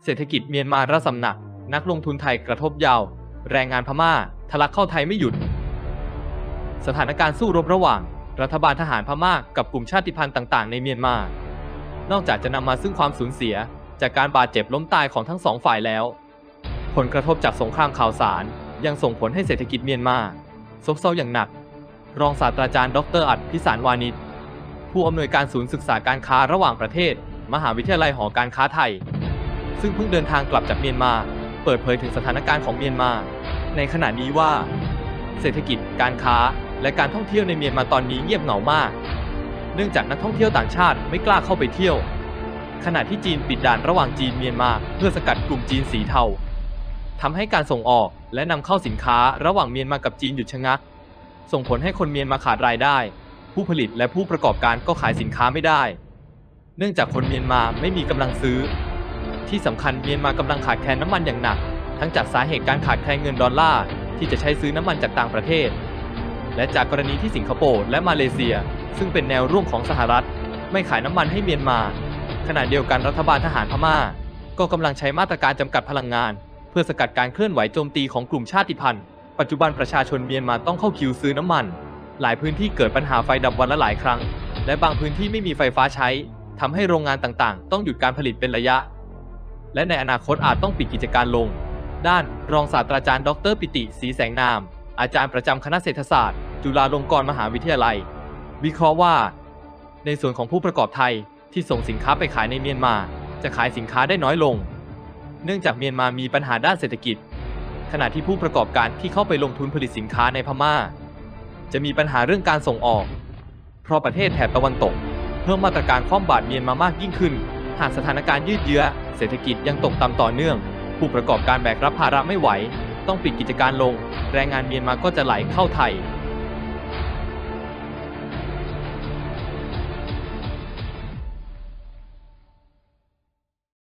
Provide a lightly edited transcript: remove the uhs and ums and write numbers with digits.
เศรษฐกิจเมียนมาระสำหนักนักลงทุนไทยกระทบยาวแรงงานพม่าทะลักเข้าไทยไม่หยุดสถานการณ์สู้รบระหว่างรัฐบาลทหารพม่ากับกลุ่มชาติพันธุ์ต่างๆในเมียนมานอกจากจะนำมาซึ่งความสูญเสียจากการบาดเจ็บล้มตายของทั้งสองฝ่ายแล้วผลกระทบจากสงครามข่าวสารยังส่งผลให้เศรษฐกิจเมียนมาซบเซาอย่างหนักรองศาสตราจารย์ดร.อัฏฐพิสารวานิชผู้อำนวยการศูนย์ศึกษาการค้าระหว่างประเทศมหาวิทยาลัยหอการค้าไทยซึ่งเพิ่งเดินทางกลับจากเมียนมาเปิดเผยถึงสถานการณ์ของเมียนมาในขณะนี้ว่าเศรษฐกิจการค้าและการท่องเที่ยวในเมียนมาตอนนี้เงียบเหงามากเนื่องจากนักท่องเที่ยวต่างชาติไม่กล้าเข้าไปเที่ยวขณะที่จีนปิดด่านระหว่างจีนเมียนมาเพื่อสกัดกลุ่มจีนสีเทาทำให้การส่งออกและนำเข้าสินค้าระหว่างเมียนมากับจีนหยุดชะงักส่งผลให้คนเมียนมาขาดรายได้ผู้ผลิตและผู้ประกอบการก็ขายสินค้าไม่ได้เนื่องจากคนเมียนมาไม่มีกำลังซื้อที่สำคัญเมียนมากำลังขาดแคลนน้ำมันอย่างหนักทั้งจากสาเหตุการขาดแคลนเงินดอลลาร์ที่จะใช้ซื้อน้ำมันจากต่างประเทศและจากกรณีที่สิงคโปร์และมาเลเซียซึ่งเป็นแนวร่วมของสหรัฐไม่ขายน้ำมันให้เมียนมาขณะเดียวกันรัฐบาลทหารพม่าก็กำลังใช้มาตรการจำกัดพลังงานเพื่อสกัดการเคลื่อนไหวโจมตีของกลุ่มชาติพันธุ์ปัจจุบันประชาชนเมียนมาต้องเข้าคิวซื้อน้ำมันหลายพื้นที่เกิดปัญหาไฟดับวันละหลายครั้งและบางพื้นที่ไม่มีไฟฟ้าใช้ทำให้โรงงานต่างๆต้องหยุดการผลิตเป็นระยะและในอนาคตอาจต้องปิดกิจการลงด้านรองศาสตราจารย์ดร.ปิติศรีแสงนามอาจารย์ประจำคณะเศรษฐศาสตร์จุฬาลงกรณ์มหาวิทยาลัยวิเคราะห์ว่าในส่วนของผู้ประกอบไทยที่ส่งสินค้าไปขายในเมียนมาจะขายสินค้าได้น้อยลงเนื่องจากเมียนมามีปัญหาด้านเศรษฐกิจขณะที่ผู้ประกอบการที่เข้าไปลงทุนผลิตสินค้าในพม่าจะมีปัญหาเรื่องการส่งออกเพราะประเทศแถบตะวันตกเพิ่มมาตรการคว่ำบาตรเมียนมามากยิ่งขึ้นหากสถานการณ์ยืดเยื้อเศรษฐกิจยังตกต่ำต่อเนื่องผู้ประกอบการแบกรับภาระไม่ไหวต้องปิดกิจการลงแรงงานเมียนมาก็จะไหลเข้าไทย